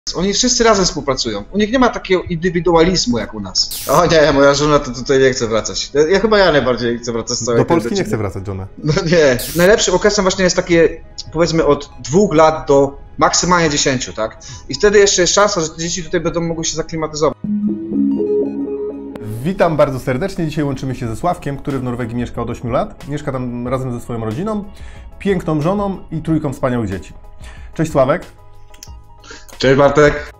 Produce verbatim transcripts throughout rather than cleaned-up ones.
Oni wszyscy razem współpracują. U nich nie ma takiego indywidualizmu jak u nas. O nie, moja żona to tutaj nie chce wracać. Ja chyba ja najbardziej chcę wracać z całej Do Polski nie chce wracać, żona. No nie. Najlepszym okresem właśnie jest takie, powiedzmy, od dwóch lat do maksymalnie dziesięciu, tak? I wtedy jeszcze jest szansa, że te dzieci tutaj będą mogły się zaklimatyzować. Witam bardzo serdecznie. Dzisiaj łączymy się ze Sławkiem, który w Norwegii mieszka od ośmiu lat. Mieszka tam razem ze swoją rodziną, piękną żoną i trójką wspaniałych dzieci. Cześć Sławek. Cześć Bartek.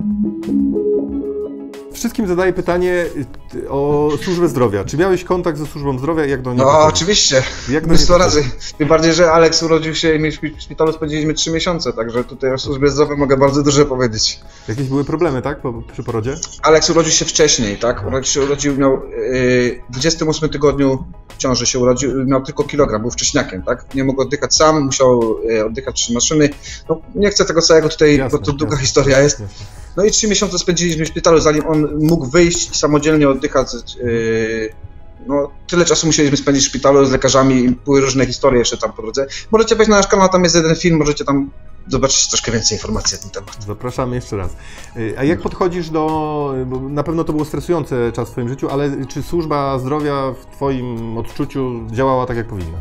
Wszystkim zadaję pytanie o służbę zdrowia. Czy miałeś kontakt ze służbą zdrowia i jak do niej? No podchodzić? Oczywiście. Jak do sto razy. Tym bardziej, że Aleks urodził się i my w szpitalu spędziliśmy trzy miesiące, także tutaj o służbie zdrowia mogę bardzo dużo powiedzieć. Jakieś były problemy, tak? Po, przy porodzie? Aleks urodził się wcześniej, tak? Aleks się urodził, miał yy, w dwudziestym ósmym tygodniu ciąży się urodził, miał tylko kilogram, był wcześniakiem, tak? Nie mógł oddychać sam, musiał yy, oddychać przy maszyny. No, nie chcę tego całego tutaj, jasne, bo to długa jasne, historia jest. Jasne. No i trzy miesiące spędziliśmy w szpitalu, zanim on mógł wyjść i samodzielnie oddychać. Yy, no, tyle czasu musieliśmy spędzić w szpitalu z lekarzami i były różne historie jeszcze tam po drodze. Możecie wejść na nasz kanał, tam jest jeden film, możecie tam zobaczyć troszkę więcej informacji na ten temat. Zapraszamy jeszcze raz. A jak podchodzisz do, bo na pewno to było stresujący czas w Twoim życiu, ale czy służba zdrowia w Twoim odczuciu działała tak jak powinna?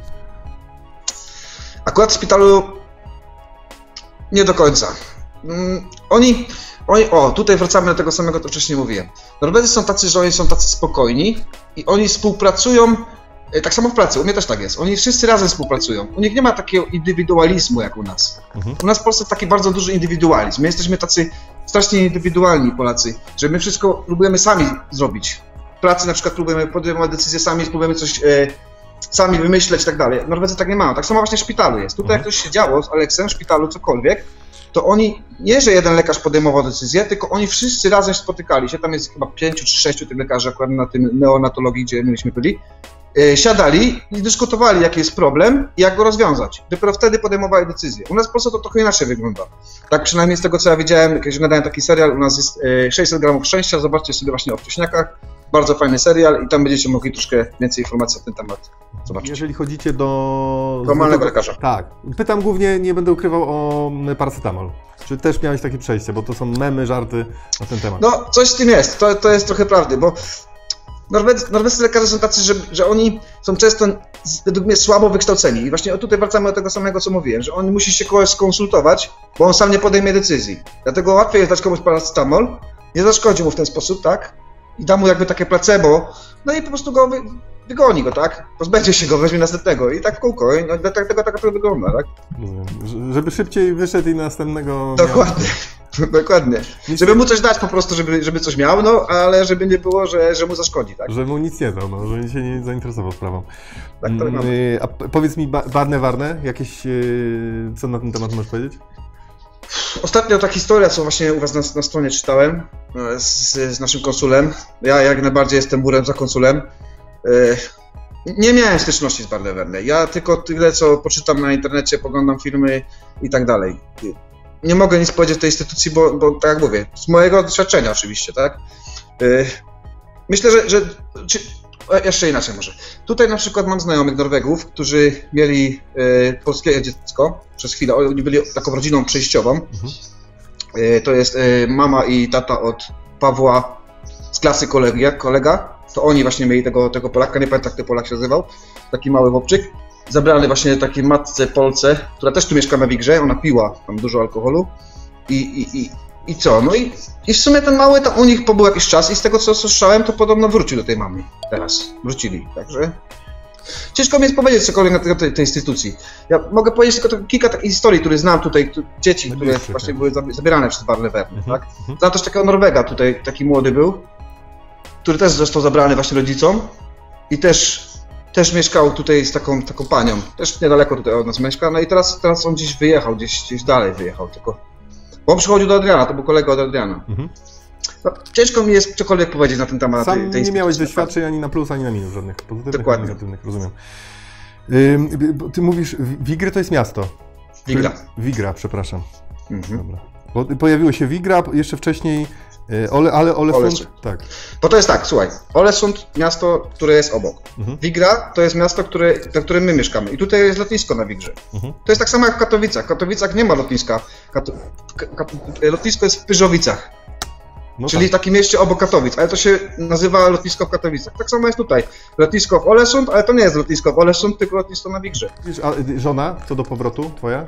Akurat w szpitalu nie do końca. Mm, oni... Oni, o, tutaj wracamy do tego samego, co wcześniej mówiłem. Norwedzy są tacy, że oni są tacy spokojni i oni współpracują, tak samo w pracy, u mnie też tak jest, oni wszyscy razem współpracują. U nich nie ma takiego indywidualizmu jak u nas. Mhm. U nas w Polsce taki bardzo duży indywidualizm. My jesteśmy tacy strasznie indywidualni Polacy, że my wszystko próbujemy sami zrobić. W pracy na przykład próbujemy podejmować decyzje sami, próbujemy coś e, sami wymyśleć i tak dalej. Norwedzy tak nie mają. Tak samo właśnie w szpitalu jest. Tutaj mhm. jak coś się działo z Aleksem w szpitalu, cokolwiek, to oni, nie że jeden lekarz podejmował decyzję, tylko oni wszyscy razem spotykali się, tam jest chyba pięciu czy sześciu tych lekarzy akurat na tym neonatologii, gdzie myśmy byli, yy, siadali i dyskutowali, jaki jest problem i jak go rozwiązać. Dopiero wtedy podejmowali decyzję. U nas w Polsce to trochę inaczej wygląda. Tak przynajmniej z tego, co ja widziałem, kiedyś nadałem taki serial, u nas jest yy, sześćset gramów szczęścia, zobaczcie sobie właśnie o wcześniakach. Bardzo fajny serial i tam będziecie mogli troszkę więcej informacji na ten temat zobaczyć. Jeżeli chodzicie do... Normalnego lekarza. Tak. Pytam głównie, nie będę ukrywał, o paracetamol. Czy też miałeś takie przejście, bo to są memy, żarty na ten temat? No, coś z tym jest. To, to jest trochę prawdy, bo norwescy, norwescy lekarze są tacy, że, że oni są często według mnie słabo wykształceni. I właśnie tutaj wracamy do tego samego, co mówiłem, że on musi się kogoś skonsultować, bo on sam nie podejmie decyzji. Dlatego łatwiej jest dać komuś paracetamol, nie zaszkodzi mu w ten sposób, tak? I da mu jakby takie placebo, no i po prostu go wy, wygoni go, tak? Pozbędzie się go, weźmie następnego i tak w kółko. I no, tak, tego tak to wygląda, tak? Żeby szybciej wyszedł i następnego... Dokładnie, miał... dokładnie. Żeby mu coś dać po prostu, żeby, żeby coś miał, no, ale żeby nie było, że, że mu zaszkodzi, tak? Że mu nic nie dał, no, że się nie zainteresował sprawą. Tak, to mamy. A powiedz mi, Warne Warne, jakieś, co na ten temat możesz powiedzieć? Ostatnio ta historia, co właśnie u was na, na stronie czytałem z, z naszym konsulem, ja jak najbardziej jestem murem za konsulem, nie miałem styczności z Warne Warne. Ja tylko tyle, co poczytam na internecie, poglądam filmy i tak dalej. Nie mogę nic powiedzieć o tej instytucji, bo, bo tak jak mówię, z mojego doświadczenia oczywiście, tak? Myślę, że, że czy, jeszcze inaczej może. Tutaj na przykład mam znajomych Norwegów, którzy mieli e, polskie dziecko przez chwilę. Oni byli taką rodziną przejściową. Mhm. E, to jest e, mama i tata od Pawła z klasy kolegi, kolega. To oni właśnie mieli tego, tego Polaka, nie pamiętam jak ten Polak się nazywał. Taki mały chłopczyk. Zabrany właśnie takiej matce Polce, która też tu mieszka na Wigrze. Ona piła tam dużo alkoholu. I, i, i, i co? No i, i w sumie ten mały tam u nich pobył jakiś czas i z tego co słyszałem, to podobno wrócił do tej mamy. Teraz wrócili, także ciężko mi jest powiedzieć cokolwiek na tej, tej, tej instytucji. Ja mogę powiedzieć tylko kilka takich historii, które znam tutaj, tu, dzieci, które właśnie były zabierane przez Warne Warne, mhm, tak? Mhm. Znam też takiego Norwega tutaj, taki młody był, który też został zabrany właśnie rodzicom i też, też mieszkał tutaj z taką, taką panią, też niedaleko tutaj od nas mieszka, no i teraz, teraz on gdzieś wyjechał, gdzieś, gdzieś dalej wyjechał, tylko bo on przychodził do Adriana, to był kolega od Adriana. Mhm. No, ciężko mi jest cokolwiek powiedzieć na ten temat. Sam tej, tej nie miałeś doświadczeń ani na plus, ani na minus, żadnych pozytywnych, dokładnie. Ani negatywnych, rozumiem. Yy, ty mówisz, Wigry to jest miasto. Wigra. Wigra, przepraszam. Mhm. Dobra. Bo pojawiło się Wigra, jeszcze wcześniej Ole, ale Olesund, Olesund. tak. Bo to jest tak, słuchaj, Olesund, miasto, które jest obok. Mhm. Wigra to jest miasto, które, na którym my mieszkamy. I tutaj jest lotnisko na Wigrze. Mhm. To jest tak samo jak w Katowicach. W Katowicach nie ma lotniska. Kato, Kat, lotnisko jest w Pyrzowicach. No czyli tak. Takim mieście obok Katowic, ale to się nazywa lotnisko w Katowicach. Tak samo jest tutaj. Lotnisko w Olesund, ale to nie jest lotnisko w Olesund, tylko lotnisko na Wigrze. A żona, co do powrotu, twoja?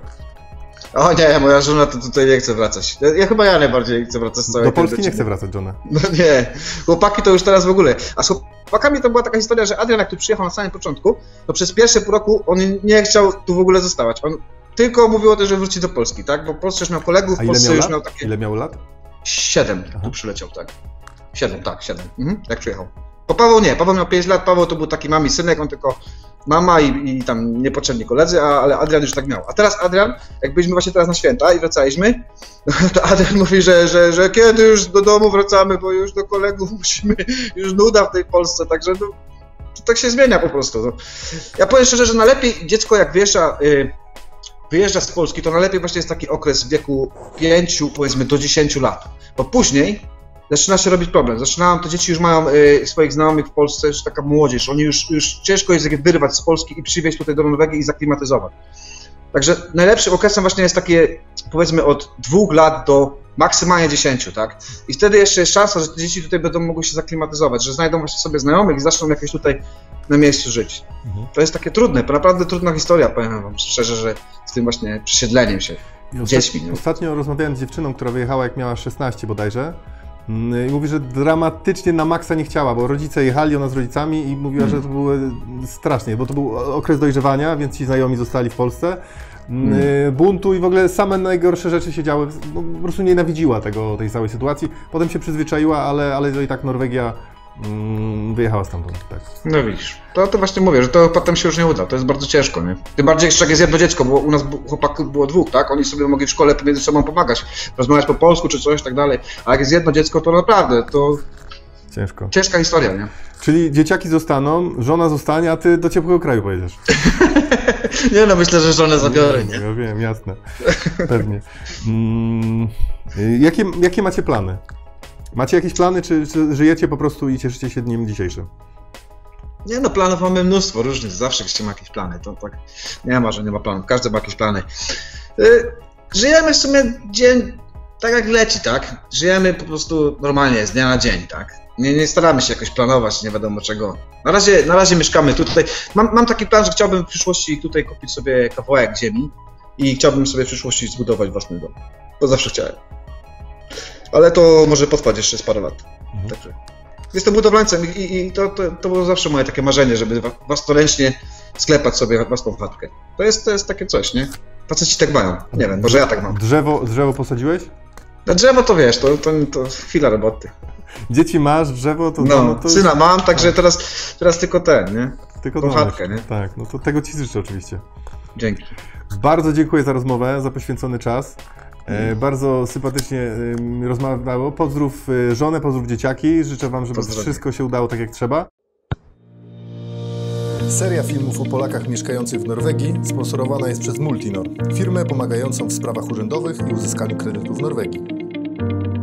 O nie, moja żona to tutaj nie chce wracać. Ja, ja chyba ja najbardziej chcę wracać z całej Do Polski nie chce wracać żona. No nie, chłopaki to już teraz w ogóle. A z chłopakami to była taka historia, że Adrian jak tu przyjechał na samym początku, to przez pierwsze pół roku on nie chciał tu w ogóle zostawać. On tylko mówił o tym, że wróci do Polski, tak? Bo w Polsce już miał kolegów, w Polsce miał już lat? miał takie... Ile miał lat? Siedem tu przyleciał, tak. Siedem, tak, siedem. Mhm, jak przyjechał. Bo Paweł nie, Paweł miał pięć lat, Paweł to był taki mami synek, on tylko mama i, i tam niepotrzebni koledzy, a, ale Adrian już tak miał. A teraz Adrian, jak byliśmy właśnie teraz na święta i wracaliśmy, to Adrian mówi, że, że, że kiedy już do domu wracamy, bo już do kolegów musimy, już nuda w tej Polsce, także no, to tak się zmienia po prostu. No. Ja powiem szczerze, że najlepiej dziecko jak wyjeżdża, yy, wyjeżdża z Polski, to najlepiej właśnie jest taki okres w wieku pięciu, powiedzmy do dziesięciu lat, bo później zaczyna się robić problem. Zaczynałem, te dzieci już mają y, swoich znajomych w Polsce, już taka młodzież. Oni już, już ciężko jest je wyrwać z Polski i przywieźć tutaj do Norwegii i zaklimatyzować. Także najlepszym okresem właśnie jest takie, powiedzmy, od dwóch lat do maksymalnie dziesięciu, tak? I wtedy jeszcze jest szansa, że te dzieci tutaj będą mogły się zaklimatyzować, że znajdą właśnie sobie znajomych i zaczną jakieś tutaj na miejscu żyć. Mhm. To jest takie trudne, naprawdę trudna historia, powiem wam szczerze, że z tym właśnie przesiedleniem się I dziećmi. Ostatnio, ostatnio rozmawiałem z dziewczyną, która wyjechała jak miała szesnaście bodajże. I mówi, że dramatycznie na maksa nie chciała, bo rodzice jechali, ona z rodzicami i mówiła, hmm. że to było strasznie, bo to był okres dojrzewania, więc ci znajomi zostali w Polsce. Hmm. Buntu i w ogóle same najgorsze rzeczy się działy, no, po prostu nienawidziła tego, tej całej sytuacji. Potem się przyzwyczaiła, ale, ale i tak Norwegia mm, wyjechała stamtąd. Tak. No widzisz, to, to właśnie mówię, że to potem się już nie uda, to jest bardzo ciężko, nie? Tym bardziej jeszcze jak jest jedno dziecko, bo u nas chłopaków było dwóch, tak? Oni sobie mogli w szkole między sobą pomagać, rozmawiać po polsku czy coś, tak dalej, a jak jest jedno dziecko, to naprawdę, to ciężko. Ciężka historia, nie? Czyli dzieciaki zostaną, żona zostanie, a ty do ciepłego kraju pojedziesz. Nie no, myślę, że żonę zabiorę, nie? Ja wiem, jasne, pewnie. Mm, jakie, jakie macie plany? Macie jakieś plany, czy, czy żyjecie po prostu i cieszycie się dniem dzisiejszym? Nie no, planów mamy mnóstwo różnych, zawsze ktoś ma jakieś plany, to tak nie ma, że nie ma planów, każdy ma jakieś plany. Yy, żyjemy w sumie dzień tak jak leci, tak? Żyjemy po prostu normalnie, z dnia na dzień, tak? Nie, nie staramy się jakoś planować, nie wiadomo czego. Na razie, na razie mieszkamy tu, tutaj. Mam, mam taki plan, że chciałbym w przyszłości tutaj kupić sobie kawałek ziemi i chciałbym sobie w przyszłości zbudować własny dom. To zawsze chciałem. Ale to może potrwać jeszcze z parę lat. Mhm. Także jestem budowlańcem i, i to, to, to było zawsze moje takie marzenie, żeby własnoręcznie sklepać sobie własną chatkę. To jest, to jest takie coś, nie? Faceci tak mają. Nie wiem, może ja tak mam. Drzewo, drzewo posadziłeś? Na drzewo to wiesz, to, to, to chwila roboty. Dzieci masz, drzewo to... No, no to syna już... mam, także teraz, teraz tylko ten, nie? Tylko tą chatkę, nie? Tak, no to tego ci życzę oczywiście. Dzięki. Bardzo dziękuję za rozmowę, za poświęcony czas. E, bardzo sympatycznie e, rozmawiało. Pozdrów e, żonę, pozdrów dzieciaki. Życzę wam, żeby Pozdrawiam. wszystko się udało tak jak trzeba. Seria filmów o Polakach mieszkających w Norwegii sponsorowana jest przez Multinor, firmę pomagającą w sprawach urzędowych i uzyskaniu kredytu w Norwegii.